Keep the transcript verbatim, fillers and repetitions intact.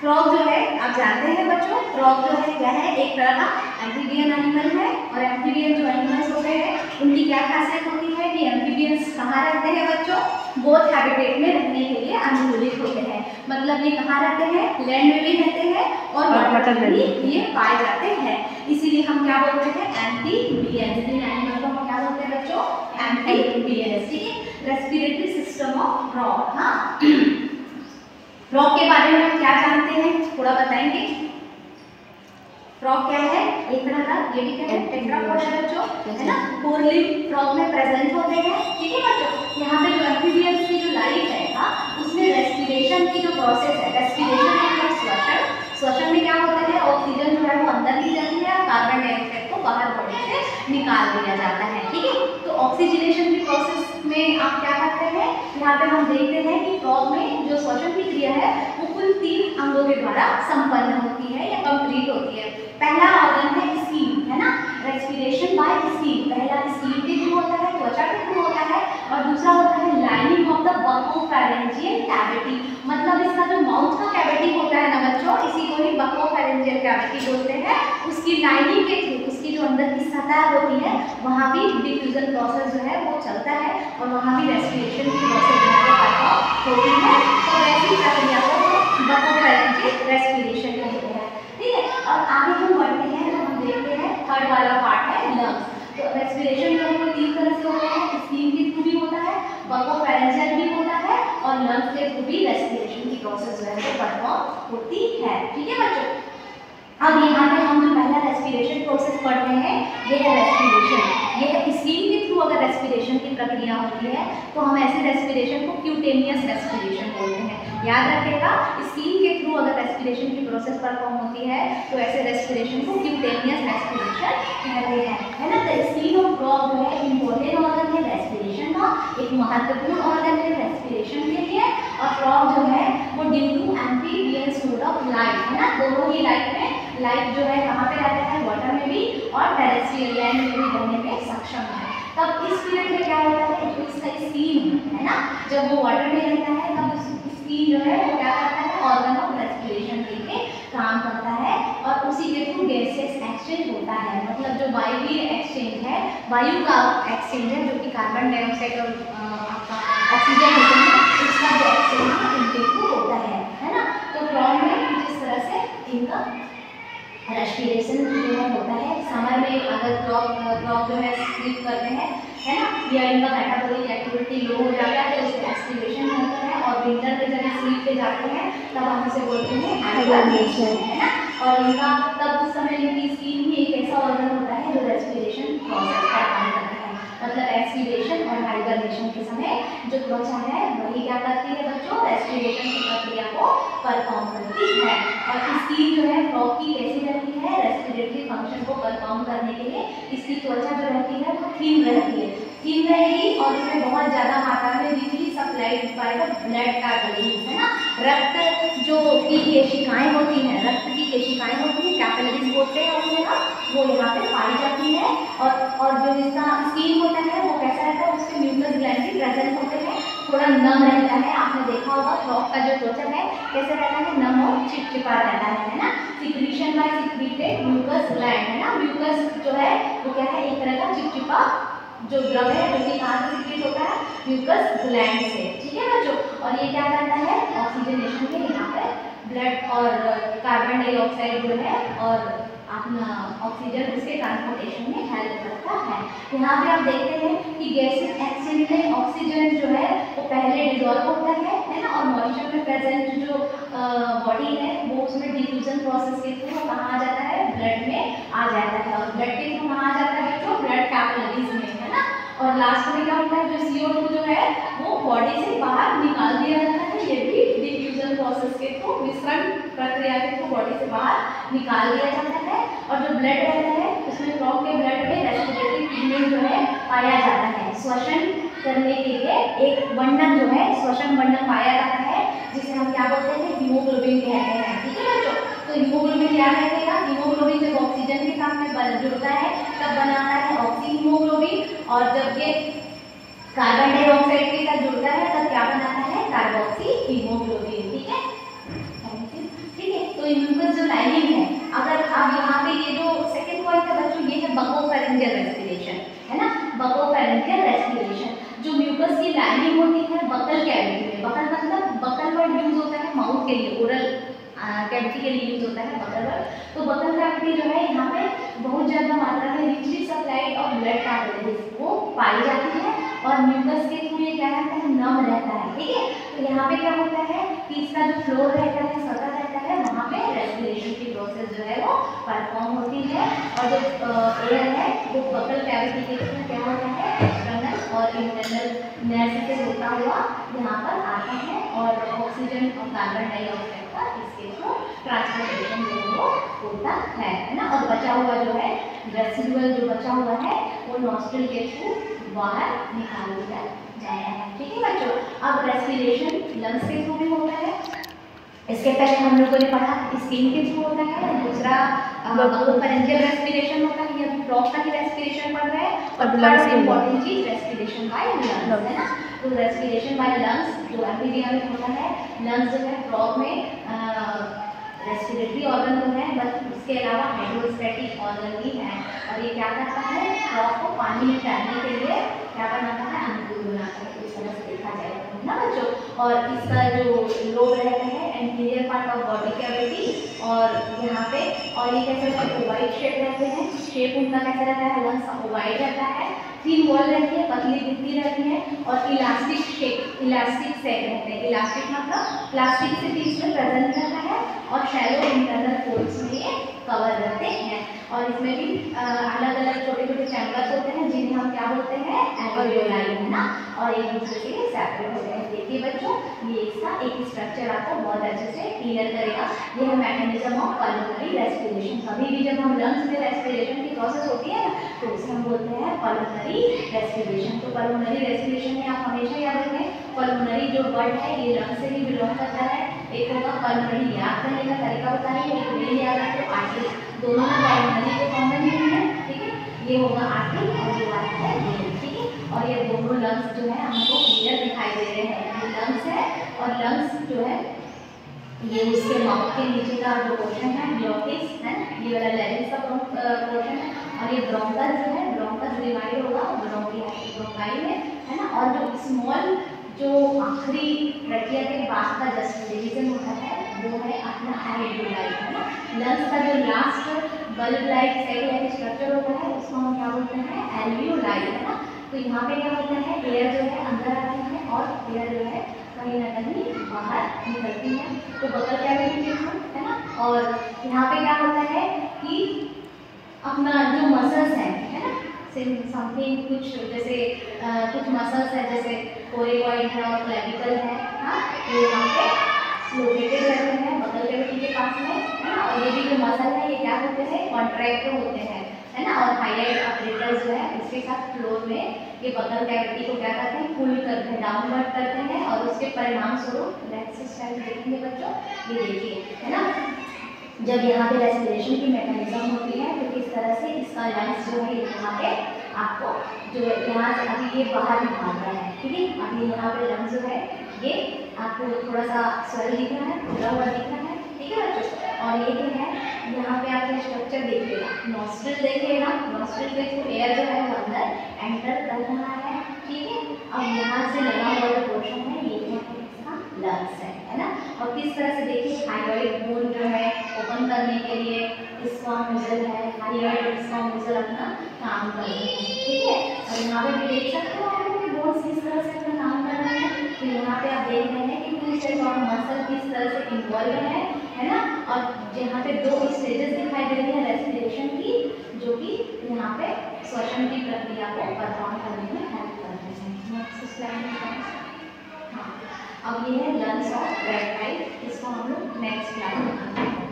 Frog जो है आप जानते हैं बच्चों, फ्रॉग जो है क्या है, एक तरह का एम्फीबियन एनिमल है। और एम्फीबियन जो एनिमल्स होते हैं उनकी क्या खासियत होती है कि एम्फीबियंस कहाँ रहते हैं बच्चों, बोथ हैबिटेट में रहने के लिए अनुकूलित होते हैं। मतलब ये कहाँ रहते हैं, लैंड में भी रहते हैं और वाटर में भी ये पाए जाते हैं। इसीलिए हम क्या बोलते हैं, एम्फीबियंस। इन एनिमल को हम क्या बोलते हैं बच्चों, एम्फीबियंस। ठीक है, रेस्पिरेटरी सिस्टम ऑफ फ्रॉग। हाँ, फ्रॉग के बारे में हम क्या जानते हैं थोड़ा बताएंगे। फ्रॉग क्या है, एक तरह का ये भी क्या है, टेट्रापॉड है बच्चों, है ना, फोर लिव फ्रॉग में प्रेजेंट होते हैं। ठीक है बच्चों, यहाँ पे जो एम्फीबियंस की जो लाइफ है हाँ, उसमें रेस्पिरेशन की जो प्रोसेस है, रेस्पिरेशन मतलब श्वसन, श्वसन में क्या होता है, ऑक्सीजन जो है वो अंदर ली जाती है और कार्बन डाइऑक्साइड को बाहर बॉडी से निकाल दिया जाता है। ठीक है, तो ऑक्सीजनेशन की प्रोसेस में आप क्या करते हैं, यहाँ पे हम देखते हैं कि फ्रॉग में जो श्वसन की क्रिया है वो कुल तीन अंगों के द्वारा संपन्न होती है या कंप्लीट होती है। पहला ऑर्गन है स्कीन, है ना, रेस्पिरेशन बाय स्कीन। पहला स्कीन के थ्रू होता है, त्वचा के थ्रू होता है। और दूसरा होता है lining of the buccopharyngeal cavity, मतलब इसका जो माउथ का कैविटी होता है ना बच्चों, इसी को ही बकोफेरेंजियल कैविटी बोलते हैं। उसकी लाइनिंग के थ्रू, उसकी जो अंदर की सतह होती है वहाँ भी डिफ्यूजन प्रोसेस जो है वो चलता है और वहाँ भी रेस्पिरेशन की प्रोसेस जो है परफॉर्म होती है। तो वैसी प्रक्रिया को बकोफेरेंजियल रेस्पिरेशन कहते हैं। ठीक है, और आगे हम बढ़ते हैं तो हम देखते हैं थर्ड वाला पार्ट है लंग्स। तो रेस्पिरेशन जो है तीन तरह से होता है, स्कीन के थ्रू भी होता है, बकोफेरेंजियल भी होता है और लंग्स के थ्रू भी रेस्पिरेशन की प्रोसेस जो है वो परफॉर्म होती है। ठीक है बच्चों, अब यहाँ पे हम जो पहला रेस्पिरेशन प्रोसेस पढ़ रहे हैं ये है रेस्पिरेशन। ये है स्कीन के थ्रू अगर रेस्पिरेशन की प्रक्रिया होती है तो हम ऐसे रेस्पिरेशन को क्यूटेनियस रेस्पिरेशन बोलते हैं। याद रखिएगा, स्कीन के थ्रू अगर रेस्पिरेशन की प्रोसेस परफॉर्म होती है तो ऐसे रेस्पिरेशन को क्यूटेनियस रेस्पिरेशन कहते हैं, है ना। तो स्कीन ऑफ फ्रॉग जो है इम्पोर्टेंट ऑर्गन है रेस्पिरेशन का, एक महत्वपूर्ण ऑर्गन है रेस्पिरेशन के लिए। और फ्रॉग जो है वो due to amphibians mode of life, है ना, दोनों ही लाइफ में लाइफ जो है कहाँ पे रहता है, वाटर में भी और टेरेस्ट्रियल लैंड में भी रहने में सक्षम है। तब इस पीरियड में क्या होता है, जो इसका स्कीन है ना, जब वो वाटर में रहता है तब स्कीन जो है वो क्या करता है, ऑर्गन ऑफ रेस्पिरेशन के लिए काम करता है और उसी के थ्रू गैसेस एक्सचेंज होता है। मतलब जो वायुवीय एक्सचेंज है, वायु का एक्सचेंज है जो कि कार्बन डाइऑक्साइड और आपका ऑक्सीजन होते हैं, उसका जो एक्सचेंज है इनके थ्रू होता है, है ना। तो फ्रॉग में जिस तरह से इनका रेस्पिरेशन जो है होता है, समर में अगर फ्रॉग फ्रॉग जो है स्लीप करते हैं, है ना, या इनका मेटाबॉलिक एक्टिविटी लो हो जाता है तो उसका रेस्पिरेशन होता है। और विंटर में जब स्लीप पे जाते हैं तब हम इसे बोलते हैं हाइबरनेशन, है ना। और इनका तब उस समय इनकी स्किन ही एक ऐसा ऑर्गन होता है जो रेस्पिरेशन प्रोसेस का काम करता है। मतलब रेस्पिरेशन और हाइबरनेशन के समय जो त्वचा है वही क्या करती है बच्चों, रेस्पिरेशन की प्रक्रिया को परफॉर्म करती है। और स्किन जो है फ्रॉग की कैसी रहती है, रेस्पिरेटरी फंक्शन को परफॉर्म करने के लिए इसकी त्वचा जो रहती है वो थीन रहती है, थीन रहेगी और उसमें बहुत ज़्यादा मात्रा में बिजली supplied by the blood capillaries, है ना। रक्त जो की केशिकाएं होती हैं, रक्त की केशिकाएं होती हैं, कैपिलरीज बोलते हैं उन्हें ना, वो यहाँ पे पाई जाती है। और और जो इसका स्किन होता है वो कैसा रहता है, उसके म्यूकस ग्लैंड भी प्रेजेंट होते हैं, थोड़ा नम रहता है। आपने देखा होगा फ्रॉग का जो त्वचा है कैसे रहता है, नम और चिपचिपा रहता है, है ना। Secretion by secreted mucus gland, है ना, म्यूकस जो है वो क्या है, एक तरह का चिपचिपा जो द्रव है जो कि कहाँ से सिक्रीट होता है, म्यूकस ग्लैंड से। ठीक है बच्चों, और ये क्या करता है, ऑक्सीजनेशन में यहाँ पे ब्लड और कार्बन डाइऑक्साइड जो है और अपना ऑक्सीजन उसके ट्रांसपोर्टेशन में हेल्प करता है। यहाँ पे आप देखते हैं कि गैसेस एक्सचेंज में ऑक्सीजन जो है वो पहले डिजॉल्व होता है, है ना। और मॉइस्चर में प्रेजेंट जो बॉडी है वो उसमें डिफ्यूजन प्रोसेस के थ्रू कहाँ आ जाता है, ब्लड में आ जाता है। और ब्लड के थ्रू कहाँ आ जाता है बच्चों, ब्लड कैपिलरीज में, है ना। और लास्ट में क्या होता है, जो सी ओ टू जो है वो बॉडी से बाहर निकाल दिया जाता है, ये भी डिफ्यूजन प्रोसेस के थ्रू, मिश्रण प्रक्रिया के थ्रू बॉडी से बाहर निकाल दिया जाता है। और जो ब्लड रहता है उसमें फ्रॉग के ब्लड में रेस्पिरेटरी पिगमेंट जो है पाया जाता है। श्वसन करने के लिए एक बंधन जो है, श्वसन बंधन पाया जाता है जिसे हम क्या बोलते हैं, हीमोग्लोबिन कहते हैं। ठीक है बच्चों, तो हीमोग्लोबिन याद रखिएगा, हीमोग्लोबिन जब ऑक्सीजन के साथ में जुड़ता है तब बनाता है ऑक्सी हीमोग्लोबिन, और जब ये कार्बन डाइऑक्साइड के साथ जुड़ता है तब क्या बनाता है, कार्बोक्सी हीमोग्लोबिन। ठीक है, थैंक यू। ठीक है, तो म्यूकस जो लाइनिंग है, अगर अब यहाँ पे ये जो सेकंड पॉइंट है बच्चों, ये है बकोफेरेंजियल रेस्पिरेशन, है ना, बकोफेरेंजियल रेस्पिरेशन। जो म्यूकस की लाइनिंग होती है बकल कैविटी में, बकल मतलब बकल वर्ड यूज होता है माउथ के लिए, ओरल कैविटी के लिए यूज होता है बकल वर्ड। तो बकल कैविटी जो है यहाँ पे बहुत ज़्यादा मात्रा में रिचली सप्लाइड और ब्लड कैपिलरीज वो पाई जाती है और म्यूकस के थ्रू ये क्या रहता है, नम रहता है, ठीक है। तो यहाँ पे क्या होता है कि इसका जो फ्लोर रहता है, सतह रहता है, वहाँ पे रेस्पिरेशन की प्रोसेस जो है वो परफॉर्म होती है और जो एयर है वो बकल कैविटी के थ्रू क्या होता है, एक्सटर्नल और इंटरनल नर्व से होता हुआ यहाँ पर आता है और ऑक्सीजन और कार्बन डाइऑक्साइड का इसके थ्रू ट्रांसपोर्टेशन जो है वो होता है, है ना। और बचा हुआ जो है रेसिडुअल जो बचा हुआ है वो नॉस्ट्रिल के थ्रू बाहर निकाल दिया जाता है, ठीक है बच्चों। अब रेस्पिरेशन लंग्स के थ्रू भी होता है, इसके पहले हम लोगों ने पढ़ा स्किन के थ्रू होता है, दूसरा बकोफेरेंजियल रेस्पिरेशन होता है, ये फ्रॉग का ही रेस्पिरेशन पढ़ रहे हैं, और थर्ड इंपॉर्टेंट चीज रेस्पिरेशन बाय लंग्स, है ना। तो रेस्पिरेशन बाय लंग्स जो एम्फीबिया में होता है, लंग्स जो है फ्रॉग में रेस्पिरेटरी ऑर्गन तो है, बस उसके अलावा हाइड्रोस्टैटिक ऑर्गन भी है और ये क्या करता है, फ्रॉग को पानी में तैरने के लिए क्या बनाता है, अनुकूल बनाता है, इस तरह से देखा जाएगा ना बच्चों। और इसका जो लोब रहता है anterior part of body cavity और यहाँ पे, और ये कैसे रहते हैं, ओवाइड शेप रहते हैं, शेप उनका कैसा रहता है, लंग्स का ओवाइड रहता है, थीन वॉल रहती है, पतली भित्ति रहती है और इलास्टिक शेप, इलास्टिक सेट रहते हैं, इलास्टिक मतलब प्लास्टिक से भी इसमें प्रेजेंट रहता है और शैलो इंटरनल फोल्ड्स में ये कवर रहते हैं और इसमें भी अलग अलग छोटे छोटे चैम्बर्स होते हैं जिन्हें हम क्या बोलते हैं, एल्वियोलाई, है ना, और एक दूसरे से सेपरेट होते हैं। देखिए बच्चों, ये इसका एक स्ट्रक्चर आपको बहुत अच्छे से क्लियर करेगा। ये है मैकेनिज्म ऑफ पल्मोनरी रेस्पिरेशन। कभी भी जब हम लंग्स में रेस्पिरेशन की प्रोसेस होती है ना, तो उसे हम बोलते हैं पल्मोनरी रेस्पिरेशन। तो पल्मोनरी रेस्पिरेशन में आप हमेशा याद रखें, पल्मोनरी जो वर्ड है ये लंग्स से ही बिलोंग करता है। एक होगा पल्मोनरी, याद करने का तरीका बताइए, एक मेन याद रखो आर्टरी, दोनों में पल्मोनरी को कॉमन नहीं है, ठीक है। ये होगा आर्टरी और ये वाला है वेन, ठीक है। और ये दोनों लंग्स जो है हमको क्लियर दिखाई दे रहे हैं, ये लंग्स है और लंग्स जो है ये उसके माउथ के नीचे का जो पोर्शन है ब्रोंकिस है, ये वाला लैरिंक्स का पोर्शन है और ये ब्रोंकस जो है, ब्रोंकस डिवाइड होगा ब्रोंकी ब्रोंकाई में, है ना। और जो स्मॉल जो आखिरी ट्रकिया के बाद का जस्ट डिवीजन होता है वो है अपना एल्वियोलाई, है ना। लंग्स का जो last bulb like cell like structure होता है उसको हम क्या बोलते हैं, एल्वियोलाई, है ना। तो यहाँ पे क्या होता है, एयर जो है अंदर आती है और एयर जो है कहीं ना कहीं बाहर निकलती है, तो बकल कैविटी के थ्रू, है ना। और यहाँ पे क्या होता है कि अपना जो मसल्स हैं, है ना, समथिंग कुछ जैसे आ, कुछ मसल्स है जैसे कोरिकॉइड है और क्लेविकल है, हाँ, ये यहाँ पे लोकेटेड रहते हैं बकल कैविटी के पास में, है ना। और ये भी जो मसल है ये क्या होते हैं, कॉन्ट्रैक्ट होते हैं, है ना। और हाईलाइट ऑपरेटर्स जो है इसके साथ फ्लोर में ये बकल कैविटी को क्या करते हैं, पुल करते हैं, डाउनवर्ड करते हैं और उसके परिणाम स्वरूप नेक्स्ट स्टाइल देखेंगे बच्चों, ये देखिए, है ना। जब यहाँ पे रेस्पिरेशन की मैकेनिज्म होती है तो किस तरह से इसका लंग्स जो है यहाँ पे आपको जो यहाँ से अभी ये बाहर निकाल रहा है, ठीक है। अभी यहाँ पे लंग्स जो है ये आपको थोड़ा सा स्वेल दिख रहा है, खुला हुआ दिख रहा है, ठीक है बच्चों। और ये जो है यहाँ पे आपका स्ट्रक्चर देखिएगा, नॉस्ट्रिल देखिएगा, नॉस्ट्रिल के थ्रू एयर जो है वो अंदर एंटर कर रहा है, ठीक है। अब यहाँ से लगा हुआ जो पोर्शन है ये इसका लंग्स है, है ना। और किस तरह से देखिए थायराइड बोन जो है ओपन करने के लिए स्क्वाम मसल है, थायराइड स्क्वाम मसल अपना काम कर रहे हैं, ठीक है। और यहाँ पे भी देख सकते हो आप कि बोन्स किस तरह से अपना काम कर रहे हैं। तो यहाँ पे आप देख रहे हैं कि टू सेट ऑफ मसल किस तरह से इन्वॉल्व है, है ना। और यहाँ पे दो स्टेजेस दिखाई दे रही है रेस्पिरेशन की, जो कि यहाँ पे श्वसन की प्रक्रिया को परफॉर्म करने में हेल्प करते हैं। नेक्स्ट स्लाइड में हाँ, अब ये है लंग्स ऑफ रेप्टाइल, इसको हम लोग नेक्स्ट क्लास में